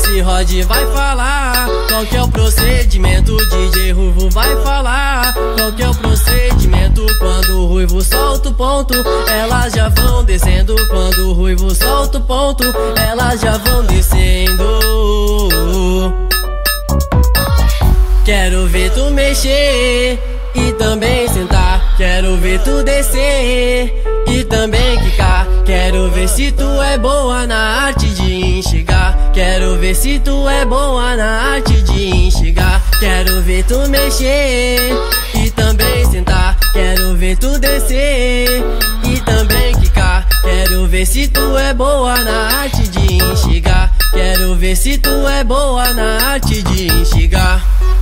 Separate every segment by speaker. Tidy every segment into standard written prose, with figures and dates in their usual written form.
Speaker 1: MC Rod vai falar qual que é o procedimento. DJ Ruivo vai falar qual que é o procedimento. Quando o Ruivo solta o ponto, elas já vão descendo. Quando o Ruivo solta o ponto, elas já vão descendo. Quero ver tu mexer e também sentar. Quero ver tu descer e também quicar. Quero ver se tu é boa na arte de enxergar. Quero ver se tu é boa na arte de enxergar. Quero ver tu mexer e também sentar. Quero ver tu descer e também quicar. Quero ver se tu é boa na arte de enxergar. Quero ver se tu é boa na arte de enxergar.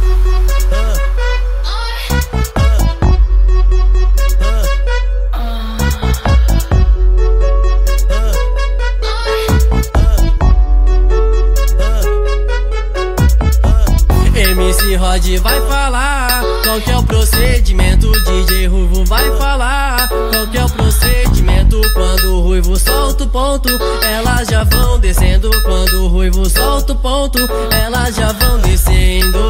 Speaker 1: MC Rod vai falar qual que é o procedimento. DJ Ruivo vai falar qual que é o procedimento. Quando o Ruivo solta o ponto, elas já vão descendo. Quando o Ruivo solta o ponto, elas já vão descendo.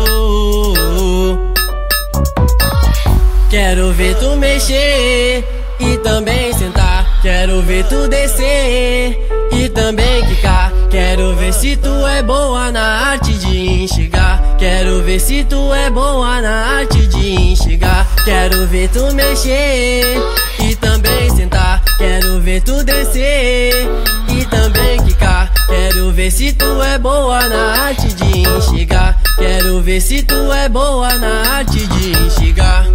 Speaker 1: Quero ver tu mexer e também sentar. Quero ver tu descer e também quicar. Quero ver se tu é boa na arte de enxergar. Quero ver se tu é boa na arte de enxergar. Quero ver tu mexer e também sentar. Quero ver tu descer e também quicar. Quero ver se tu é boa na arte de enxergar. Quero ver se tu é boa na arte de enxergar.